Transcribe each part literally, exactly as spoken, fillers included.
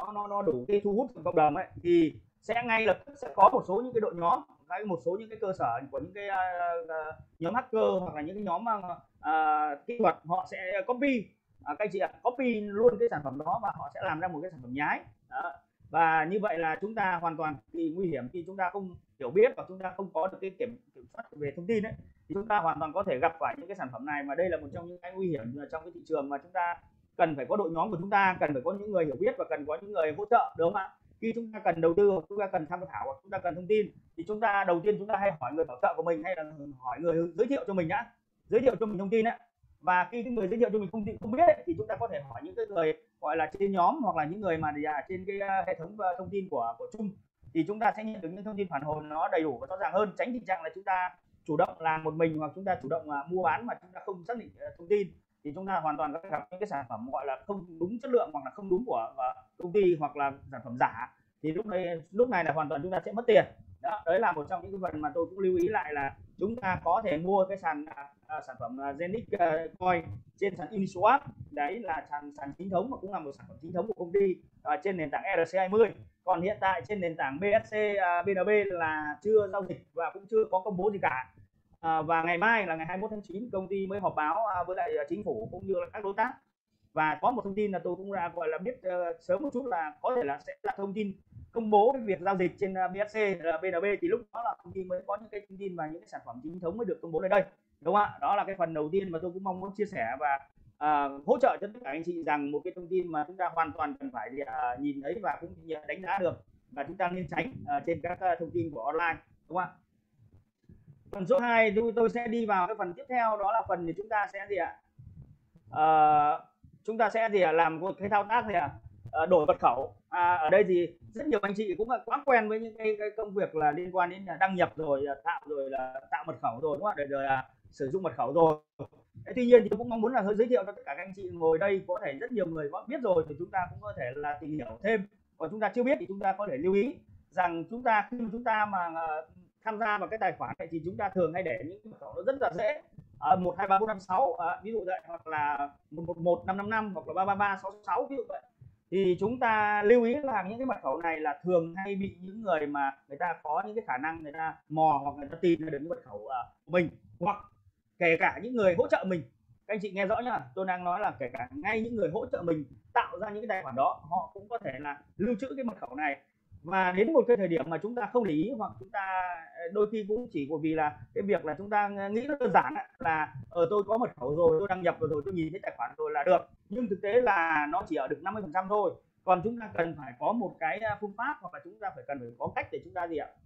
nó nó nó đủ cái thu hút của cộng đồng ấy, thì sẽ ngay lập tức sẽ có một số những cái đội nhóm, hay một số những cái cơ sở của những cái uh, nhóm hacker hoặc là những cái nhóm uh, kỹ thuật, họ sẽ copy, uh, các anh chị ạ, copy luôn cái sản phẩm đó và họ sẽ làm ra một cái sản phẩm nhái đó. Và như vậy là chúng ta hoàn toàn thì nguy hiểm khi chúng ta không hiểu biết và chúng ta không có được cái kiểm, kiểm soát về thông tin ấy, thì chúng ta hoàn toàn có thể gặp phải những cái sản phẩm này. Mà đây là một trong những cái nguy hiểm trong cái thị trường mà chúng ta cần phải có đội nhóm của chúng ta, cần phải có những người hiểu biết và cần có những người hỗ trợ, đúng không ạ? Khi chúng ta cần đầu tư hoặc chúng ta cần tham khảo hoặc chúng ta cần thông tin thì chúng ta đầu tiên chúng ta hay hỏi người bảo trợ của mình hay là hỏi người giới thiệu cho mình đã, giới thiệu cho mình thông tin ấy. Và khi cái người giới thiệu cho mình thông tin không biết ấy, thì chúng ta có thể hỏi những cái người gọi là trên nhóm hoặc là những người mà trên cái hệ thống thông tin của của chung, thì chúng ta sẽ nhận được những thông tin phản hồi nó đầy đủ và rõ ràng hơn, tránh tình trạng là chúng ta chủ động làm một mình hoặc chúng ta chủ động mua bán mà chúng ta không xác định thông tin, thì chúng ta hoàn toàn có gặp những cái sản phẩm gọi là không đúng chất lượng hoặc là không đúng của công ty hoặc là sản phẩm giả, thì lúc này lúc này là hoàn toàn chúng ta sẽ mất tiền. Đó, đấy là một trong những cái phần mà tôi cũng lưu ý lại là chúng ta có thể mua cái sàn uh, sản phẩm uh, Zenix uh, Coin trên sàn Uniswap, đấy là sàn sàn chính thống và cũng là một sản phẩm chính thống của công ty uh, trên nền tảng E R C hai mươi. Còn hiện tại trên nền tảng B S C uh, B N B là chưa giao dịch và cũng chưa có công bố gì cả. À, và ngày mai là ngày hai mươi mốt tháng chín công ty mới họp báo với lại chính phủ cũng như là các đối tác, và có một thông tin là tôi cũng đã gọi là biết uh, sớm một chút là có thể là sẽ là thông tin công bố cái việc giao dịch trên uh, B S C là B N B, thì lúc đó là công ty mới có những cái thông tin và những cái sản phẩm chính thống mới được công bố lên đây, đúng không ạ? Đó là cái phần đầu tiên mà tôi cũng mong muốn chia sẻ và uh, hỗ trợ cho tất cả anh chị rằng một cái thông tin mà chúng ta hoàn toàn cần phải uh, nhìn thấy và cũng đánh giá được, và chúng ta nên tránh uh, trên các uh, thông tin của online, đúng không ạ? Phần số hai tôi, tôi sẽ đi vào cái phần tiếp theo, đó là phần thì chúng ta sẽ gì ạ? À, chúng ta sẽ gì ạ? Làm một cái thao tác gì ạ? À, đổi mật khẩu. À, ở đây thì rất nhiều anh chị cũng là quá quen với những cái, cái công việc là liên quan đến đăng nhập rồi tạo rồi là tạo mật khẩu rồi, đúng không ạ? Rồi, rồi là sử dụng mật khẩu rồi. Thế tuy nhiên thì tôi cũng mong muốn là giới thiệu cho tất cả các anh chị ngồi đây, có thể rất nhiều người biết rồi thì chúng ta cũng có thể là tìm hiểu thêm, còn chúng ta chưa biết thì chúng ta có thể lưu ý rằng chúng ta khi chúng ta mà tham gia vào cái tài khoản này thì chúng ta thường hay để những mật khẩu nó rất là dễ, một hai ba bốn năm sáu ví dụ vậy, hoặc là một một một năm năm năm hoặc là ba ba ba sáu sáu ví dụ vậy. Thì chúng ta lưu ý là những cái mật khẩu này là thường hay bị những người mà người ta có những cái khả năng người ta mò hoặc người ta tìm được những mật khẩu của mình, hoặc kể cả những người hỗ trợ mình. Các anh chị nghe rõ nhá, tôi đang nói là kể cả ngay những người hỗ trợ mình tạo ra những cái tài khoản đó, họ cũng có thể là lưu trữ cái mật khẩu này, và đến một cái thời điểm mà chúng ta không để ý hoặc chúng ta đôi khi cũng chỉ bởi vì là cái việc là chúng ta nghĩ nó đơn giản là ở ờ, tôi có mật khẩu rồi, tôi đăng nhập rồi, rồi tôi nhìn thấy tài khoản rồi là được, nhưng thực tế là nó chỉ ở được năm mươi phần trăm thôi. Còn chúng ta cần phải có một cái phương pháp hoặc là chúng ta phải cần phải có cách để chúng ta gì ạ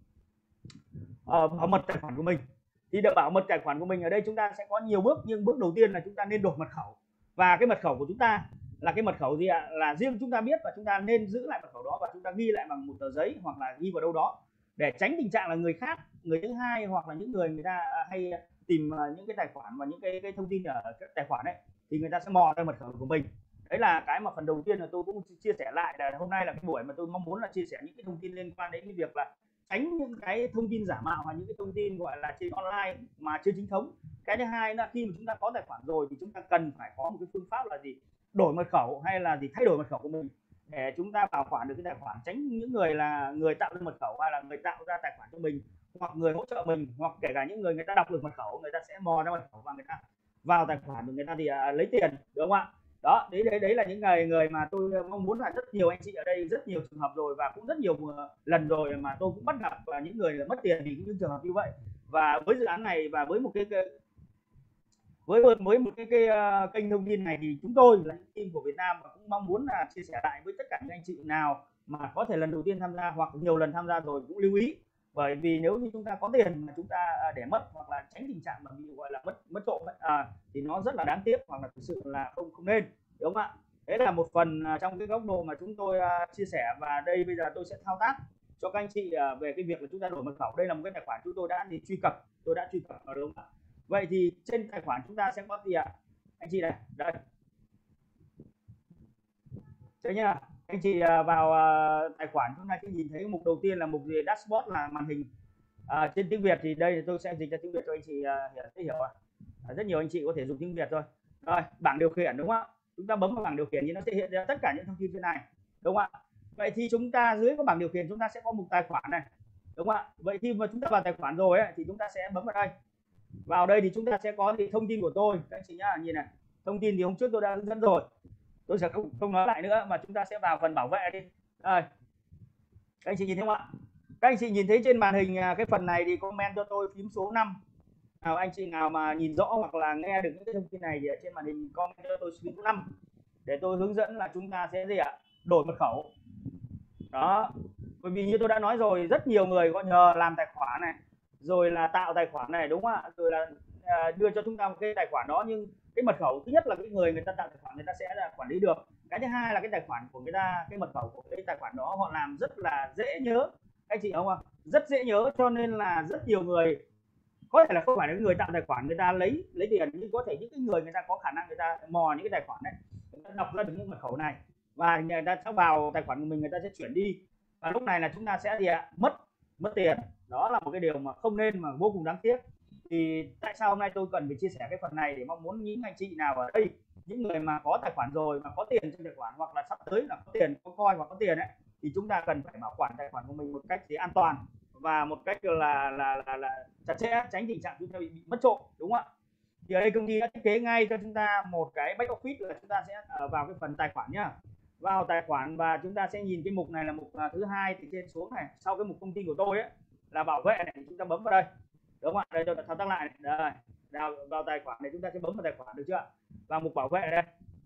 ờ, bảo mật tài khoản của mình. Thì để bảo mật tài khoản của mình ở đây chúng ta sẽ có nhiều bước, nhưng bước đầu tiên là chúng ta nên đổi mật khẩu, và cái mật khẩu của chúng ta là cái mật khẩu gì ạ? Là riêng chúng ta biết, và chúng ta nên giữ lại mật khẩu đó và chúng ta ghi lại bằng một tờ giấy hoặc là ghi vào đâu đó, để tránh tình trạng là người khác, người thứ hai hoặc là những người người ta hay tìm những cái tài khoản và những cái, cái thông tin ở các tài khoản ấy, thì người ta sẽ mò ra mật khẩu của mình. Đấy là cái mà phần đầu tiên là tôi cũng chia sẻ lại, là hôm nay là cái buổi mà tôi mong muốn là chia sẻ những cái thông tin liên quan đến cái việc là tránh những cái thông tin giả mạo hoặc những cái thông tin gọi là trên online mà chưa chính thống. Cái thứ hai là khi mà chúng ta có tài khoản rồi thì chúng ta cần phải có một cái phương pháp là gì? Đổi mật khẩu hay là gì thay đổi mật khẩu của mình để chúng ta bảo quản được cái tài khoản, tránh những người là người tạo ra mật khẩu hay là người tạo ra tài khoản cho mình, hoặc người hỗ trợ mình, hoặc kể cả những người người ta đọc được mật khẩu, người ta sẽ mò ra mật khẩu và người ta vào tài khoản của người ta thì à, lấy tiền, đúng không ạ? Đó, đấy đấy đấy là những người người mà tôi mong muốn là rất nhiều anh chị ở đây, rất nhiều trường hợp rồi và cũng rất nhiều lần rồi mà tôi cũng bắt gặp và những người mất tiền vì những trường hợp như vậy. Và với dự án này và với một cái, cái với với một cái, cái uh, kênh thông tin này thì chúng tôi là những team của Việt Nam và cũng mong muốn là chia sẻ lại với tất cả những anh chị nào mà có thể lần đầu tiên tham gia hoặc nhiều lần tham gia rồi cũng lưu ý, bởi vì nếu như chúng ta có tiền mà chúng ta để mất hoặc là tránh tình trạng mà bị gọi là mất mất trộm ấy, à, thì nó rất là đáng tiếc hoặc là thực sự là không không nên, đúng không ạ? Đấy là một phần trong cái góc độ mà chúng tôi uh, chia sẻ, và đây bây giờ tôi sẽ thao tác cho các anh chị uh, về cái việc là chúng ta đổi mật khẩu. Đây là một cái tài khoản chúng tôi đã đi truy cập, tôi đã truy cập vào, đúng không ạ? Vậy thì trên tài khoản chúng ta sẽ có gì ạ? Anh chị này, đây. Đây nhá, anh chị vào tài khoản chúng ta sẽ nhìn thấy mục đầu tiên là mục gì? Dashboard là màn hình. À, trên tiếng Việt thì đây thì tôi sẽ dịch ra tiếng Việt cho anh chị hiểu dễ hiểu. À, rất nhiều anh chị có thể dùng tiếng Việt thôi. Rồi, bảng điều khiển, đúng không ạ? Chúng ta bấm vào bảng điều khiển thì nó sẽ hiện ra tất cả những thông tin trên này, đúng không ạ? Vậy thì chúng ta dưới cái bảng điều khiển chúng ta sẽ có mục tài khoản này, đúng không ạ? Vậy khi mà chúng ta vào tài khoản rồi ấy, thì chúng ta sẽ bấm vào đây. Vào đây thì chúng ta sẽ có thì thông tin của tôi, các anh chị nhá, nhìn này. Thông tin thì hôm trước tôi đã hướng dẫn rồi, tôi sẽ không, không nói lại nữa, mà chúng ta sẽ vào phần bảo vệ đi. Đây, các anh chị nhìn thấy không ạ? Các anh chị nhìn thấy trên màn hình cái phần này thì comment cho tôi phím số năm. Nào anh chị nào mà nhìn rõ hoặc là nghe được những cái thông tin này thì ở trên màn hình comment cho tôi phím số năm để tôi hướng dẫn là chúng ta sẽ gì ạ? Đổi mật khẩu. Đó. Bởi vì như tôi đã nói rồi, rất nhiều người có nhờ làm tài khoản này, rồi là tạo tài khoản này, đúng không ạ? Rồi là à, đưa cho chúng ta một cái tài khoản đó, nhưng cái mật khẩu thứ nhất là cái người người ta tạo tài khoản người ta sẽ là quản lý được. Cái thứ hai là cái tài khoản của người ta, cái mật khẩu của cái tài khoản đó họ làm rất là dễ nhớ. Anh chị không ạ? Rất dễ nhớ, cho nên là rất nhiều người, có thể là không phải là người tạo tài khoản người ta lấy lấy tiền, nhưng có thể những cái người người ta có khả năng người ta mò những cái tài khoản đấy, người ta đọc ra được những mật khẩu này và người ta sẽ vào tài khoản của mình, người ta sẽ chuyển đi, và lúc này là chúng ta sẽ gì ạ? Mất mất tiền. Đó là một cái điều mà không nên, mà vô cùng đáng tiếc. Thì tại sao hôm nay tôi cần phải chia sẻ cái phần này để mong muốn những anh chị nào ở đây, những người mà có tài khoản rồi, mà có tiền trong tài khoản, hoặc là sắp tới là có tiền, có coin hoặc có tiền ấy, thì chúng ta cần phải bảo quản tài khoản của mình một cách gì an toàn và một cách là là là, là chặt chẽ, tránh tình trạng chúng ta bị, bị mất trộm, đúng không ạ? Thì ở đây công ty đã thiết kế ngay cho chúng ta một cái back office là chúng ta sẽ vào cái phần tài khoản nhá, vào tài khoản và chúng ta sẽ nhìn cái mục này là mục thứ hai từ trên xuống này, sau cái mục thông tin của tôi ấy là bảo vệ này, chúng ta bấm vào đây, đúng không ạ? Đây tôi thao tác lại này. Đây, vào, vào tài khoản này chúng ta sẽ bấm vào tài khoản, được chưa? Vào mục bảo vệ đây,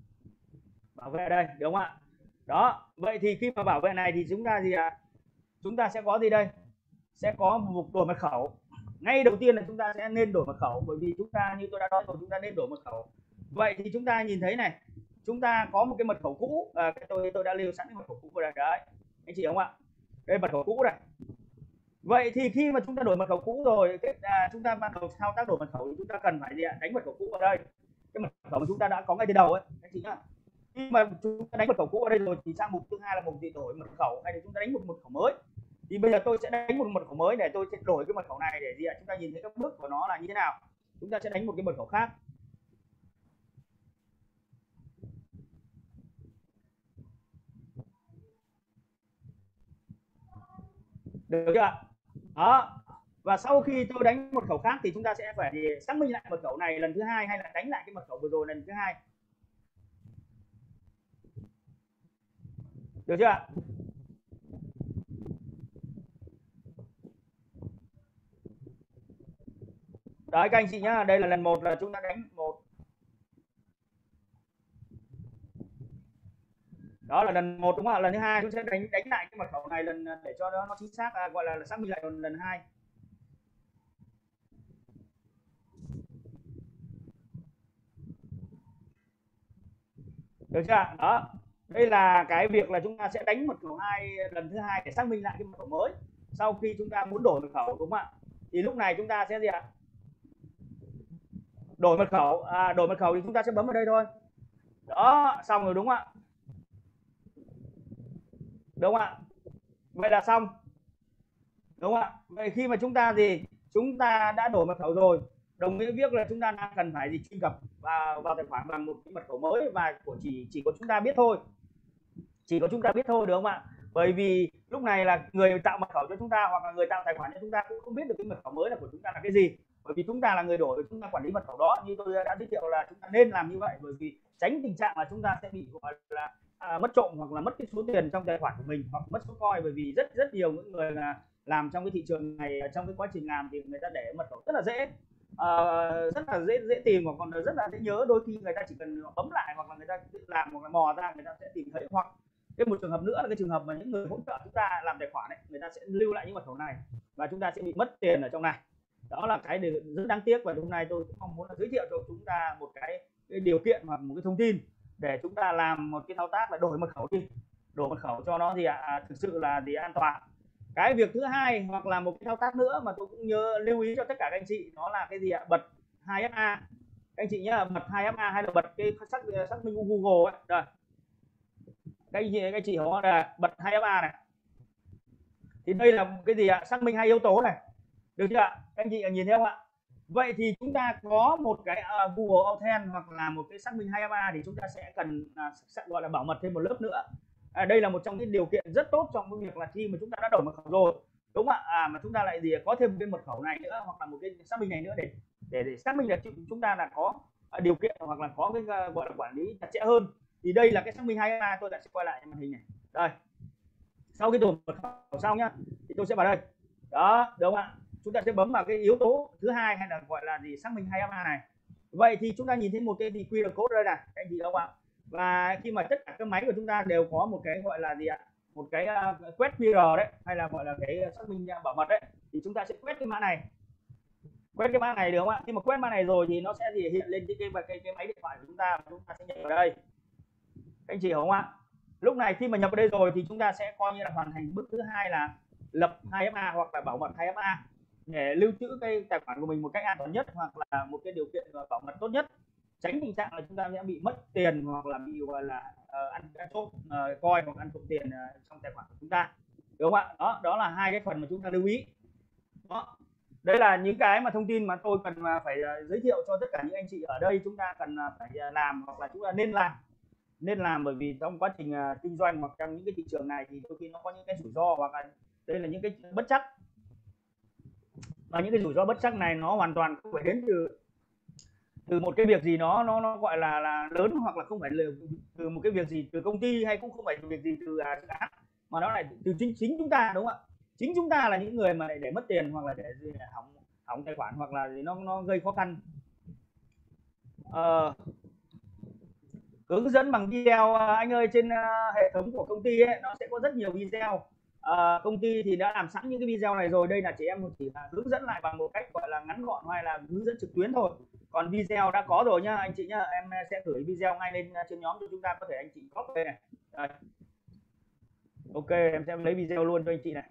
bảo vệ đây, đúng không ạ? Đó. Vậy thì khi mà bảo vệ này thì chúng ta gì ạ? À? Chúng ta sẽ có gì đây? Sẽ có một mục đổi mật khẩu. Ngay đầu tiên là chúng ta sẽ nên đổi mật khẩu, bởi vì chúng ta như tôi đã nói rồi, chúng ta nên đổi mật khẩu. Vậy thì chúng ta nhìn thấy này, chúng ta có một cái mật khẩu cũ, à, tôi tôi đã lưu sẵn cái mật khẩu cũ vào đây đấy, anh chị không ạ? Đây mật khẩu cũ này. Vậy thì khi mà chúng ta đổi mật khẩu cũ rồi, cái, à, chúng ta bắt đầu thao tác đổi mật khẩu thì chúng ta cần phải gì ạ? Đánh mật khẩu cũ vào đây. Cái mật khẩu mà chúng ta đã có ngay từ đầu ấy, anh chị nhá. Khi mà chúng ta đánh mật khẩu cũ ở đây rồi thì sang mục thứ hai là mục gì? Đổi mật khẩu, hay là chúng ta đánh một mật khẩu mới. Thì bây giờ tôi sẽ đánh một mật khẩu mới để tôi sẽ đổi cái mật khẩu này để gì ạ? Chúng ta nhìn thấy các bước của nó là như thế nào. Chúng ta sẽ đánh một cái mật khẩu khác. Được chưa ạ? Đó. Và sau khi tôi đánh mật khẩu khác thì chúng ta sẽ phải xác minh lại mật khẩu này lần thứ hai, hay là đánh lại cái mật khẩu vừa rồi lần thứ hai. Được chưa ạ? Đấy các anh chị nhá, đây là lần một là chúng ta đánh một. Đó là lần một, đúng không ạ? Lần thứ hai chúng sẽ đánh đánh lại cái mật khẩu này lần để cho nó, nó chính xác, à, gọi là, là xác minh lại lần, lần hai. Được chưa? Đó. Đây là cái việc là chúng ta sẽ đánh mật khẩu hai lần thứ hai để xác minh lại cái mật khẩu mới. Sau khi chúng ta muốn đổi mật khẩu, đúng không ạ? Thì lúc này chúng ta sẽ gì ạ? Đổi mật khẩu, à, đổi mật khẩu thì chúng ta sẽ bấm vào đây thôi. Đó, xong rồi đúng không ạ? Đúng không ạ? Vậy là xong. Đúng không ạ? Vậy khi mà chúng ta gì? Chúng ta đã đổi mật khẩu rồi, đồng nghĩa việc là chúng ta đang cần phải gì? Truy cập vào vào tài khoản bằng một cái mật khẩu mới và của chỉ chỉ có chúng ta biết thôi. Chỉ có chúng ta biết thôi, được không ạ? Bởi vì lúc này là người tạo mật khẩu cho chúng ta hoặc là người tạo tài khoản cho chúng ta cũng không biết được cái mật khẩu mới là của chúng ta là cái gì. Bởi vì chúng ta là người đổi, chúng ta quản lý mật khẩu đó. Như tôi đã giới thiệu là chúng ta nên làm như vậy, bởi vì tránh tình trạng là chúng ta sẽ bị gọi là à, mất trộm hoặc là mất cái số tiền trong tài khoản của mình, hoặc mất số coin. Bởi vì rất rất nhiều những người là làm trong cái thị trường này, trong cái quá trình làm thì người ta để mật khẩu rất là dễ, à, rất là dễ dễ tìm, hoặc còn rất là dễ nhớ. Đôi khi người ta chỉ cần bấm lại hoặc là người ta tự làm hoặc là mò ra, người ta sẽ tìm thấy. Hoặc cái một trường hợp nữa là cái trường hợp mà những người hỗ trợ chúng ta làm tài khoản ấy, người ta sẽ lưu lại những mật khẩu này và chúng ta sẽ bị mất tiền ở trong này. Đó là cái điều rất đáng tiếc, và hôm nay tôi cũng mong muốn là giới thiệu cho chúng ta một cái, cái điều kiện hoặc một cái thông tin để chúng ta làm một cái thao tác là đổi mật khẩu đi, đổi mật khẩu cho nó gì ạ? À, thực sự là gì an toàn. Cái việc thứ hai hoặc là một cái thao tác nữa mà tôi cũng nhớ lưu ý cho tất cả các anh chị, đó là cái gì ạ? Bật hai F A. Các anh chị nhá, bật hai F A hay là bật cái xác xác minh của Google ấy. Rồi. Các anh chị các anh chị có là bật hai F A này. Thì đây là cái gì ạ? Xác minh hai yếu tố này. Được chưa ạ? Các anh chị nhìn thấy không ạ? Vậy thì chúng ta có một cái uh, Google Authent hoặc là một cái xác minh hai F A thì chúng ta sẽ cần uh, gọi là bảo mật thêm một lớp nữa. À, đây là một trong những điều kiện rất tốt trong cái việc là khi mà chúng ta đã đổi mật khẩu rồi, đúng không ạ? À, mà chúng ta lại gì có thêm một cái mật khẩu này nữa hoặc là một cái xác minh này nữa để để, để xác minh là chúng ta là có điều kiện hoặc là có cái gọi là quản lý chặt chẽ hơn. Thì đây là cái xác minh hai ép a, tôi lại sẽ quay lại màn hình này. Đây, sau khi đổi mật khẩu xong nhá, thì tôi sẽ vào đây. Đó, đúng không ạ? Chúng ta sẽ bấm vào cái yếu tố thứ hai hay là gọi là gì xác minh hai ép a này. Vậy thì chúng ta nhìn thấy một cái thì quy rờ code đây này, anh chị không ạ? Và khi mà tất cả các máy của chúng ta đều có một cái gọi là gì ạ? Một cái uh, quét quy rờ đấy, hay là gọi là cái xác minh bảo mật đấy, thì chúng ta sẽ quét cái mã này. Quét cái mã này được không ạ? Khi mà quét mã này rồi thì nó sẽ gì hiện lên cái cái cái, cái máy điện thoại của chúng ta, chúng ta sẽ nhập vào đây. Các anh chị hiểu không ạ? Lúc này khi mà nhập vào đây rồi thì chúng ta sẽ coi như là hoàn thành bước thứ hai là lập hai ép a hoặc là bảo mật hai ép a để lưu trữ cái tài khoản của mình một cách an toàn nhất hoặc là một cái điều kiện bảo mật tốt nhất, tránh tình trạng là chúng ta sẽ bị mất tiền hoặc là bị gọi là uh, ăn, ăn trộm uh, coin hoặc ăn trộm tiền uh, trong tài khoản của chúng ta, đúng không ạ? Đó, đó là hai cái phần mà chúng ta lưu ý. Đó, đây là những cái mà thông tin mà tôi cần phải uh, giới thiệu cho tất cả những anh chị ở đây. Chúng ta cần uh, phải làm hoặc là chúng ta nên làm nên làm bởi vì trong quá trình uh, kinh doanh hoặc trong những cái thị trường này thì đôi khi nó có những cái rủi ro hoặc là đây là những cái bất chắc, và những cái rủi ro bất chắc này nó hoàn toàn không phải đến từ từ một cái việc gì nó nó nó gọi là là lớn, hoặc là không phải là từ một cái việc gì từ công ty, hay cũng không phải từ việc gì từ dự án, mà nó lại từ chính chính chúng ta, đúng không ạ? Chính chúng ta là những người mà để, để mất tiền hoặc là để, để hỏng hỏng tài khoản hoặc là gì nó nó gây khó khăn. Ờ, hướng dẫn bằng video anh ơi, trên uh, hệ thống của công ty ấy, nó sẽ có rất nhiều video. Uh, công ty thì đã làm sẵn những cái video này rồi, đây là chị em chỉ là hướng dẫn lại bằng một cách gọi là ngắn gọn hay là hướng dẫn trực tuyến thôi. Còn video đã có rồi nhá anh chị nhá, em sẽ gửi video ngay lên trên nhóm cho chúng ta có thể anh chị copy đây này. Đây. Ok, em sẽ lấy video luôn cho anh chị này.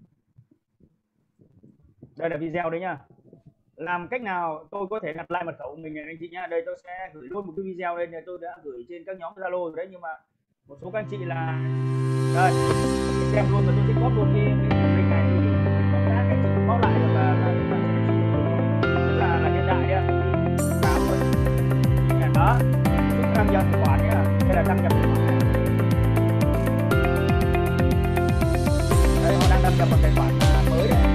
Đây là video đấy nhá. Làm cách nào tôi có thể đặt lại mật khẩu của mình này anh chị nhá. Đây tôi sẽ gửi luôn một cái video lên, tôi đã gửi trên các nhóm Zalo rồi đấy, nhưng mà một số các anh chị là đây xem luôn, mà tôi sẽ copy luôn cái cái link này thì các anh chị có lại được là là là, là hiện đại nhá. Đó, đăng nhập tài khoản nhá, đây là đăng nhập tài khoản này. Đây họ đang đăng nhập một tài khoản mới đấy.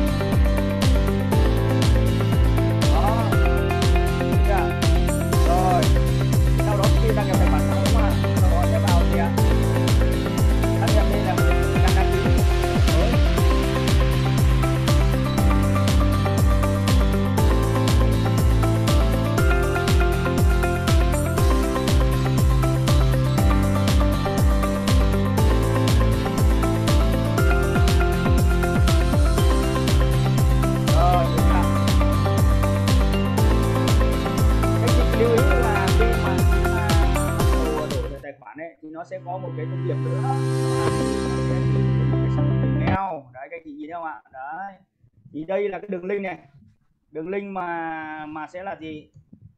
Đó, chưa? Rồi, sau đó khi đăng nhập tài khoản xong đúng không ạ? Sau đó sẽ vào gì ạ? Đăng nhập đây là đăng đăng ký mới. Thì nó sẽ có một cái thông điệp nữa, email đấy, các chị nhìn thấy không ạ? Đấy, thì đây là cái đường link này, đường link mà mà sẽ là gì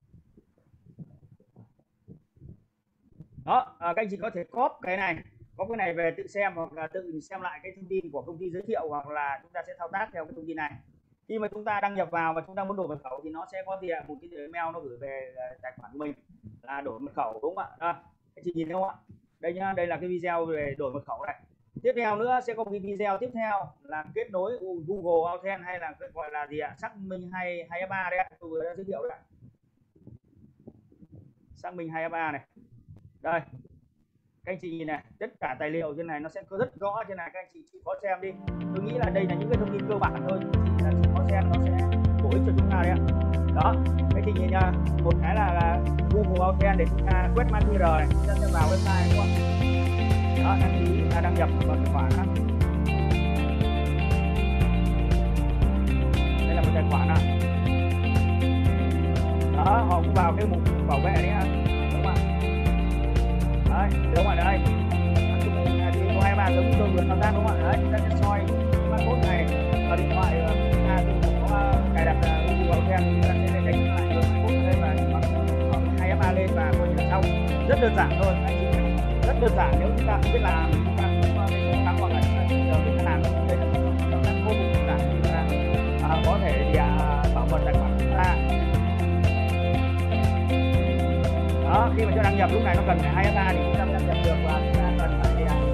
đó, à, các anh chị có thể copy cái này, có cái này về tự xem hoặc là tự xem lại cái thông tin của công ty giới thiệu, hoặc là chúng ta sẽ thao tác theo cái thông tin này. Khi mà chúng ta đăng nhập vào và chúng ta muốn đổi mật khẩu thì nó sẽ có gì ạ? Một cái email nó gửi về tài khoản của mình là đổi mật khẩu, đúng không ạ? Đó, các chị nhìn thấy không ạ? Đây nhá, đây là cái video về đổi mật khẩu này. Tiếp theo nữa sẽ có một cái video tiếp theo là kết nối Google Authent, hay là gọi là gì ạ? Xác minh hai ép a đấy ạ, tôi vừa đã giới thiệu đấy. Xác minh hai ép a này. Đây. Các anh chị nhìn này, tất cả tài liệu trên này nó sẽ có rất rõ trên này, các anh chị chịu khó xem đi. Tôi nghĩ là đây là những cái thông tin cơ bản thôi, chỉ là chịu khó xem nó sẽ bổ ích cho chúng ta đấy ạ. Đó, các chị nhìn nha, một cái là, là Google Authent để chúng ta quét mã quy rờ này, chúng ta sẽ vào website đúng không? Đó, đăng ký là đăng nhập vào tài khoản đó. Đây là một tài khoản này. Đó, họ cũng vào cái mục bảo vệ đấy ạ, đúng không ạ? Đấy, đúng rồi đây. Thì có hai bạn giống tôi vừa thao tác đúng không ạ? Đấy, chúng ta sẽ soi mã code này vào điện thoại của chúng ta, chúng ta có cài đặt Google Authent, chúng ta sẽ đánh lại mã code đây và bấm hai ép a lên và coi như là xong. Rất đơn giản thôi anh chị, rất đơn giản. Nếu chúng ta không biết làm, chúng ta không có cố gắng hoặc là chúng ta chỉ giờ biết làm, đây là động tác code đơn giản, chúng ta à, có thể thì, à, bảo mật tài khoản của chúng ta. Đó, khi mà cho đăng nhập lúc này nó cần phải hai ép a thì chúng ta đăng nhập được, và chúng ta cần phải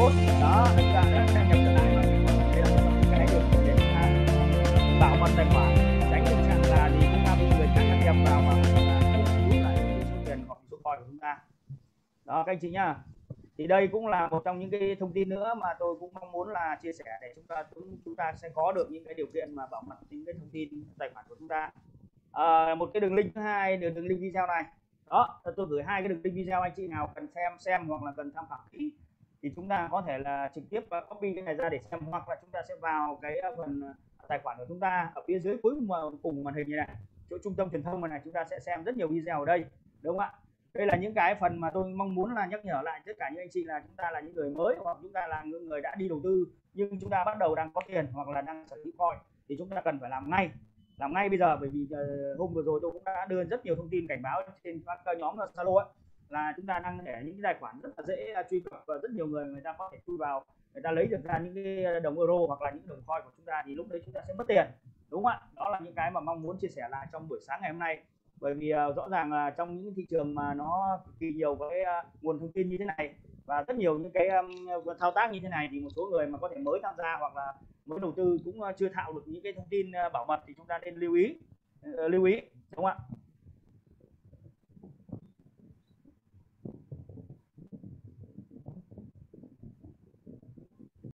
tốt. Đó, chúng ta đã đăng nhập trở lại và đây là một trong cái điều kiện để chúng ta bảo mật tài khoản, tránh tình trạng là gì chúng ta bị người khác đăng nhập vào mà rút lại cái số tiền hoặc số coin của chúng ta. Đó các anh chị nhá. Thì đây cũng là một trong những cái thông tin nữa mà tôi cũng mong muốn là chia sẻ để chúng ta chúng, chúng ta sẽ có được những cái điều kiện mà bảo mật những cái thông tin tài khoản của chúng ta. À, một cái đường link thứ hai, đường, đường link video này. Đó, tôi gửi hai cái đường link video, anh chị nào cần xem xem hoặc là cần tham khảo kỹ thì chúng ta có thể là trực tiếp copy cái này ra để xem, hoặc là chúng ta sẽ vào cái phần tài khoản của chúng ta ở phía dưới cuối cùng màn hình như này, chỗ trung tâm truyền thông này, chúng ta sẽ xem rất nhiều video ở đây, đúng không ạ? Đây là những cái phần mà tôi mong muốn là nhắc nhở lại tất cả những anh chị là chúng ta là những người mới hoặc chúng ta là những người đã đi đầu tư nhưng chúng ta bắt đầu đang có tiền hoặc là đang sở hữu coin thì chúng ta cần phải làm ngay, làm ngay bây giờ. Bởi vì uh, hôm vừa rồi tôi cũng đã đưa rất nhiều thông tin cảnh báo trên các nhóm Zalo ấy, là chúng ta đang để những cái tài khoản rất là dễ truy cập và rất nhiều người người ta có thể chui vào, người ta lấy được ra những cái đồng euro hoặc là những đồng coin của chúng ta thì lúc đấy chúng ta sẽ mất tiền, đúng không ạ? Đó là những cái mà mong muốn chia sẻ lại trong buổi sáng ngày hôm nay. Bởi vì uh, rõ ràng là trong những thị trường mà nó cực kỳ nhiều cái uh, nguồn thông tin như thế này và rất nhiều những cái um, thao tác như thế này thì một số người mà có thể mới tham gia hoặc là mới đầu tư cũng uh, chưa thạo được những cái thông tin uh, bảo mật thì chúng ta nên lưu ý, uh, lưu ý, đúng không ạ?